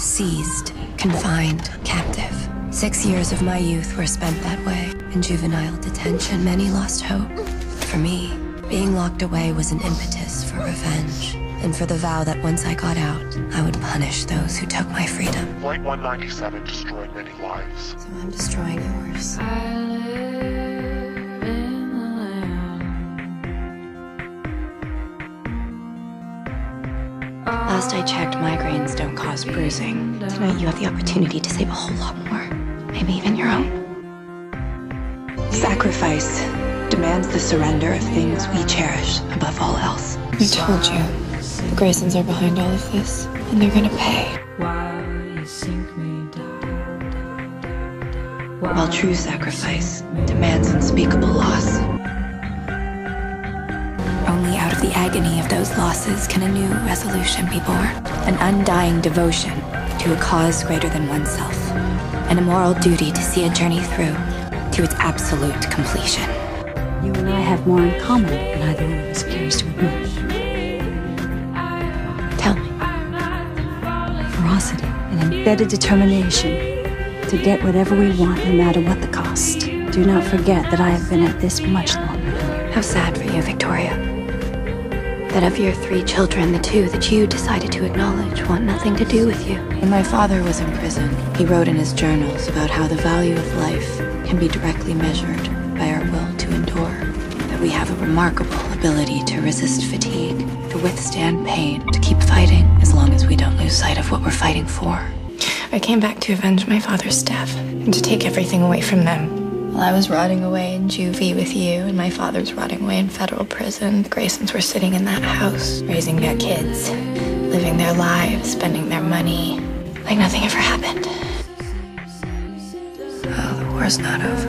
seized, confined, captive. 6 years of my youth were spent that way. In juvenile detention, many lost hope. For me, being locked away was an impetus for revenge. And for the vow that once I got out, I would punish those who took my freedom. Flight 197 destroyed many lives. So I'm destroying yours. Last I checked, migraines don't cause bruising. Tonight you have the opportunity to save a whole lot more. Maybe even your own. Sacrifice demands the surrender of things we cherish above all else. I told you. The Graysons are behind all of this, and they're gonna pay. While true sacrifice demands unspeakable loss. Only out of the agony of those losses can a new resolution be born. An undying devotion to a cause greater than oneself. And a moral duty to see a journey through to its absolute completion. You and I have more in common than either one of us cares to admit. Tell me. Ferocity and embedded determination to get whatever we want, no matter what the cost. Do not forget that I have been at this much longer than you. How sad for you, Victoria. That of your 3 children, the 2 that you decided to acknowledge want nothing to do with you. When my father was in prison, he wrote in his journals about how the value of life can be directly measured by our will to endure. That we have a remarkable ability to resist fatigue, to withstand pain, to keep fighting as long as we don't lose sight of what we're fighting for. I came back to avenge my father's death and to take everything away from them. While I was rotting away in juvie with you and my father's rotting away in federal prison, the Graysons were sitting in that house, raising their kids, living their lives, spending their money, like nothing ever happened. Oh, the war's not over.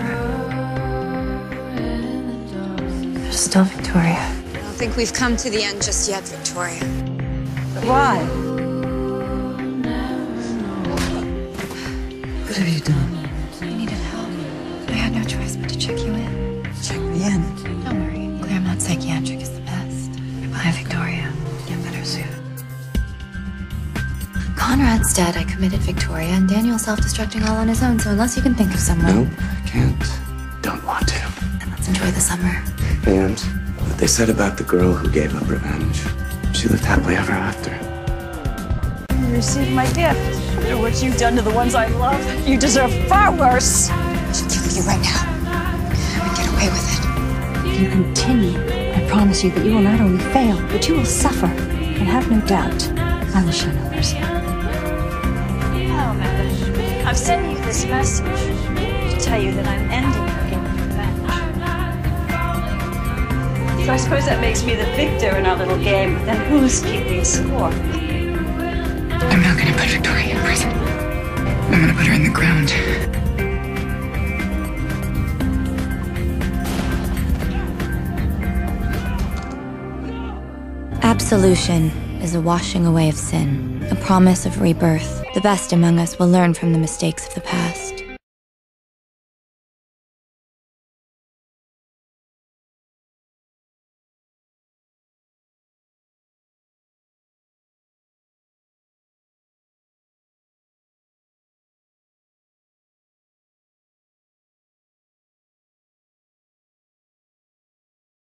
There's still Victoria. I don't think we've come to the end just yet, Victoria. Why? What have you done? I needed help. I had no choice but to check you in. Check me in. Don't worry, Claremont Psychiatric is the best. Goodbye, Victoria. Get better soon. Conrad's dead. I committed Victoria, and Daniel's self-destructing all on his own, so unless you can think of someone... Nope, I can't. Don't want to. Then let's enjoy the summer. And what they said about the girl who gave up revenge, she lived happily ever after. You received my gift. After what you've done to the ones I love, you deserve far worse. I should kill you right now and get away with it. If you continue, I promise you that you will not only fail, but you will suffer. And have no doubt, I will show no mercy. Hello, madam. I've sent you this message to tell you that I'm ending your game of revenge. So I suppose that makes me the victor in our little game, but then who's keeping score? I'm not gonna put Victoria in prison. I'm gonna put her in the ground. Absolution is a washing away of sin, a promise of rebirth. The best among us will learn from the mistakes of the past.